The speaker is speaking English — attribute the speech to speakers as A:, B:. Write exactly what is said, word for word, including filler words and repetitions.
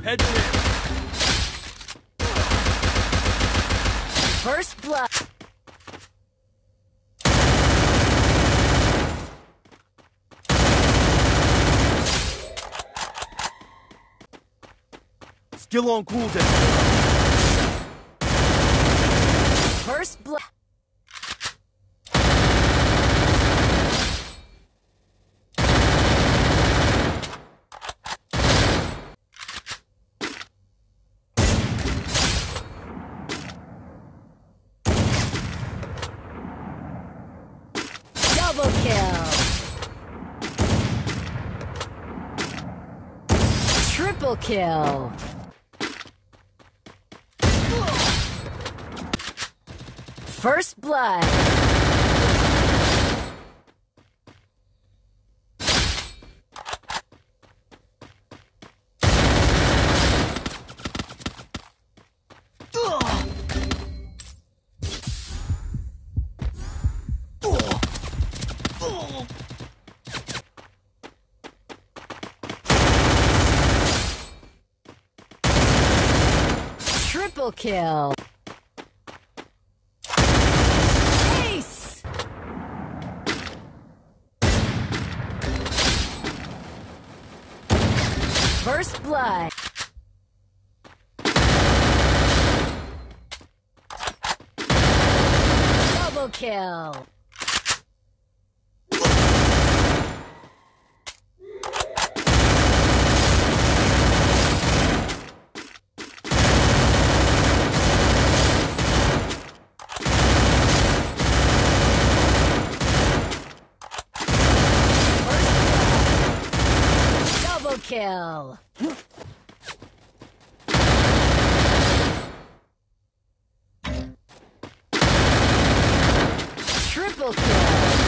A: Heads in.
B: First blood.
A: Skill on cooldown.
B: First blood. Double kill. Triple kill. First blood. Triple kill. Ace. First blood. Double kill. Double kill. Triple kill.